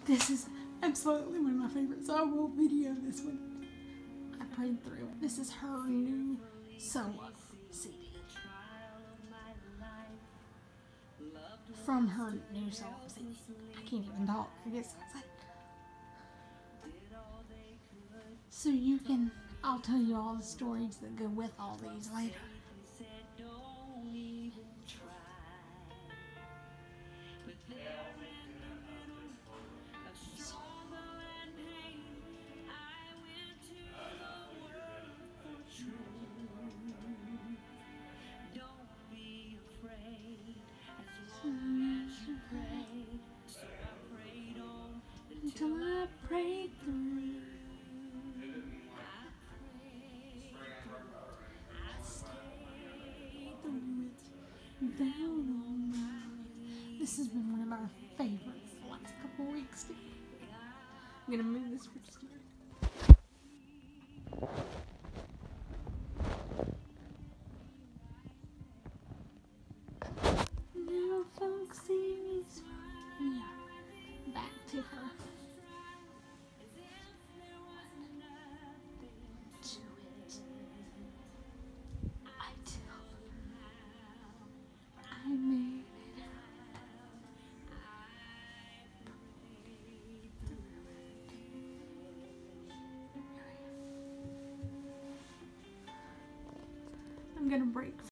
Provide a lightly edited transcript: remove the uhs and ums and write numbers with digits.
This is absolutely one of my favorites, so I will video this one. I prayed through it. This is her new solo CD. From her new solo CD. I can't even talk. I guess that's it. So you can, I'll tell you all the stories that go with all these later. Until I pray through. Down on my knees. This has been one of my favorites the last couple weeks. I'm gonna move this for just a minute. Now folks see me smiling. Back to her. I made it out. I'm gonna break